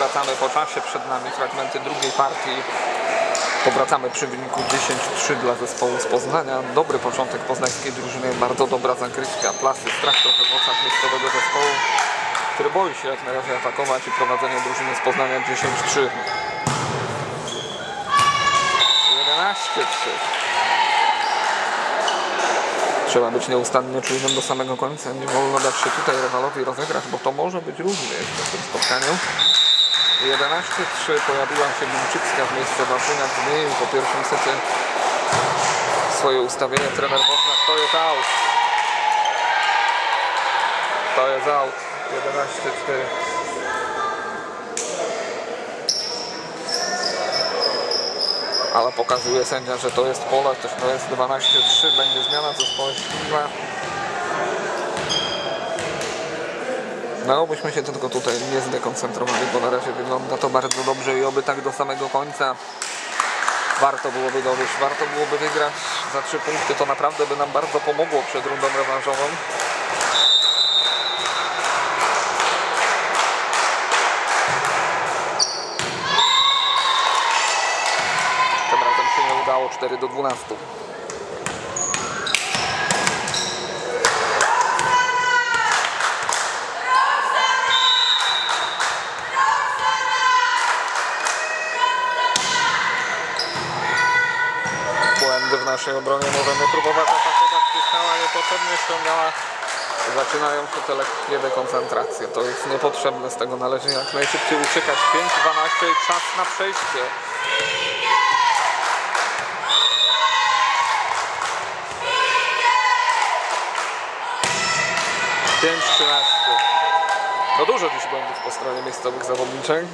wracamy po czasie, przed nami fragmenty drugiej partii. Powracamy przy wyniku 10-3 dla zespołu z Poznania. Dobry początek poznańskiej drużyny, bardzo dobra zagrywka, plasy, strach trochę w oczach miejscowego zespołu, który boi się jak na razie atakować i prowadzenie drużyny z Poznania 10-3. 11-3. Trzeba być nieustannie czujnym do samego końca. Nie wolno dać się tutaj rywalowi rozegrać, bo to może być różnie jeszcze w tym spotkaniu. 11-3 pojawiła się Limczycka w miejsce Waszyniak. Zmienił po pierwszym secie swoje ustawienie trener Woźniak. To jest out. To jest out. 11-4. Ale pokazuje sędzia, że to jest pole, to jest 12-3, będzie zmiana w zespole Śliwa. No, byśmy się tylko tutaj nie zdekoncentrowali, bo na razie wygląda to bardzo dobrze i oby tak do samego końca. Warto byłoby dowieść, warto byłoby wygrać za 3 punkty, to naprawdę by nam bardzo pomogło przed rundą rewanżową. Tym razem się nie udało, 4-12. W naszej obronie możemy próbować atakować, Pieszczała niepotrzebnie ściągała. Zaczynają się te lekkie dekoncentracje. To jest niepotrzebne, z tego należy jak najszybciej uciekać. 5-12 i czas na przejście. No dużo dziś błędów po stronie miejscowych zawodniczych.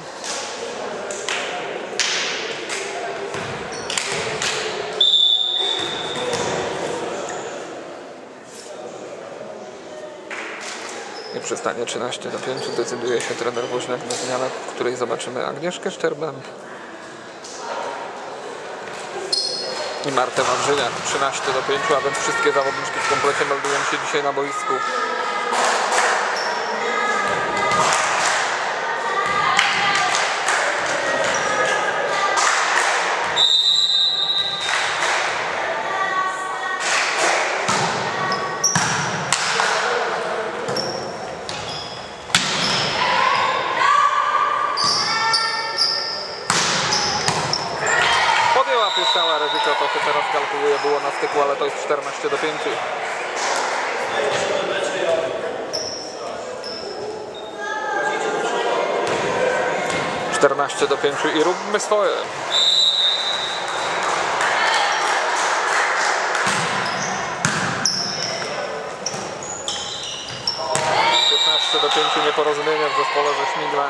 Nie przystanie 13-5, decyduje się trener Woźniak na zmianę, w której zobaczymy Agnieszkę Szczerbę i Martę Wawrzyniak. 13-5, a więc wszystkie zawodniczki w komplecie meldują się dzisiaj na boisku. Cała ryzyko, to się teraz kalkuluje, było na styku, ale to jest 14-5. I róbmy swoje. 15-5 nieporozumienie w zespole ze Śmigla.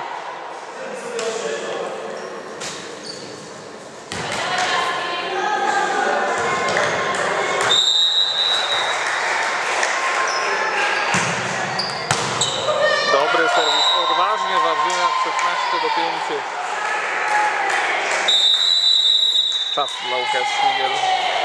Serwis odważnie, Wawrzyniak 16-5. Czas dla UKS Śmigiel.